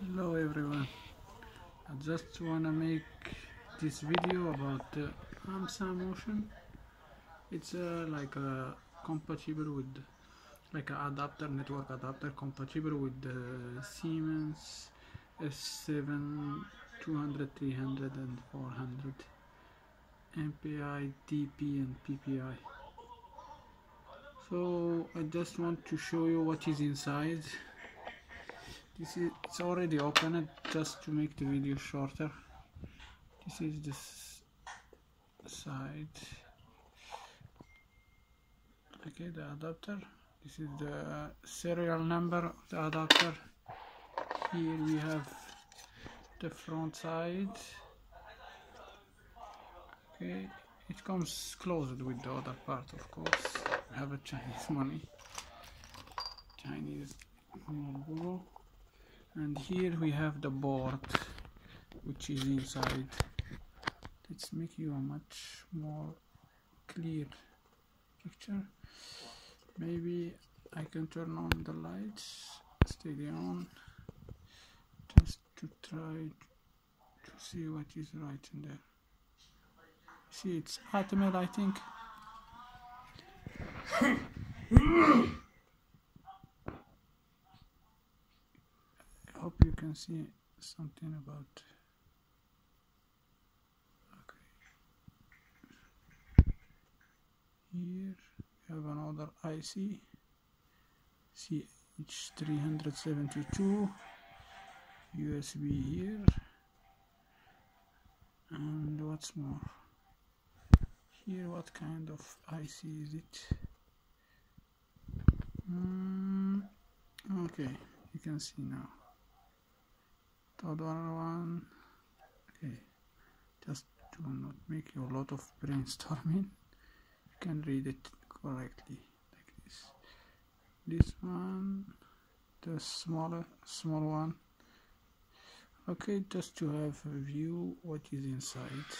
Hello everyone, I just wanna make this video about the Amsamotion. It's like a compatible with like an adapter, network adapter compatible with the Siemens S7-200, 300 and 400 MPI, DP and PPI. So I just want to show you what is inside. It's already opened just to make the video shorter. This is this side. Okay, the adapter. This is the serial number of the adapter. Here we have the front side. Okay, it comes closed with the other part, of course. We have a Chinese money, Chinese logo. And here we have the board, which is inside. Let's make you a much more clear picture. Maybe I can turn on the lights, steady on, just to try to see what is right in there. See, it's optical, I think. I hope you can see something about. Okay. Here we have another IC, CH372, USB here, and what's more, here what kind of IC is it? Okay, you can see now. The other one, okay, just to not make you a lot of brainstorming, you can read it correctly like this. This one, the small one. Okay, just to have a view what is inside.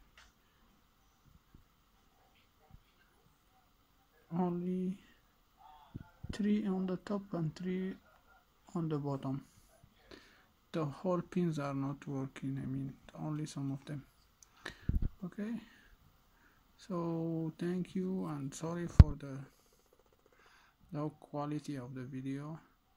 Only 3 on the top and 3 on the bottom. The whole pins are not working, I mean only some of them. Okay, so thank you and sorry for the low quality of the video.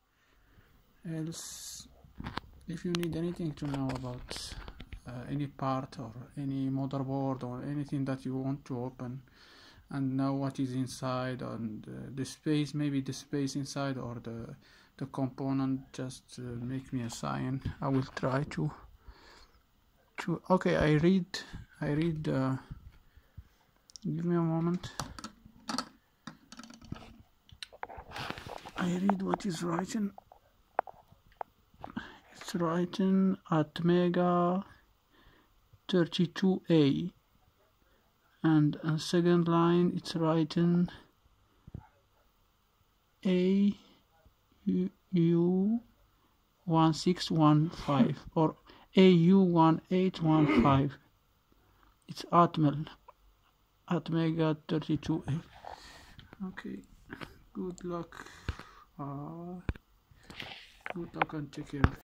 Else, if you need anything to know about any part or any motherboard or anything that you want to open and know what is inside and the space, maybe the space inside or the component, just make me a sign. I will try to okay, I read give me a moment. I read what is written. It's written at Mega 32A, and on second line it's written AU1615 or AU1815. It's Atmel at Mega 32A. Okay, good luck and take care.